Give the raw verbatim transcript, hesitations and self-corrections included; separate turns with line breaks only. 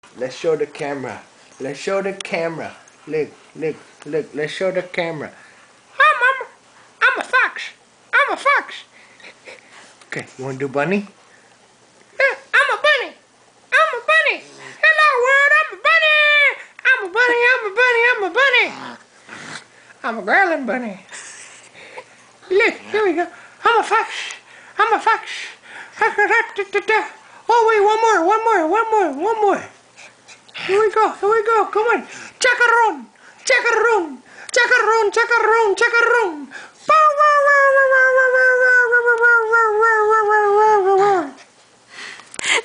Let's show the camera. Let's show the camera. Look, look, look. Let's show the camera. Hi, Mama. I'm a fox. I'm a fox. Okay, you want to do bunny? Yeah, I'm a bunny. I'm a bunny. Hello, world. I'm a bunny. I'm a bunny. I'm a bunny. I'm a bunny. I'm a growling bunny. Look, here we go. I'm a fox. I'm a fox. Oh, wait, one more, one more, one more, one more. Here we go, here we go, come on. Chacarron, chacarron, chacarron, chacarron, chacarron.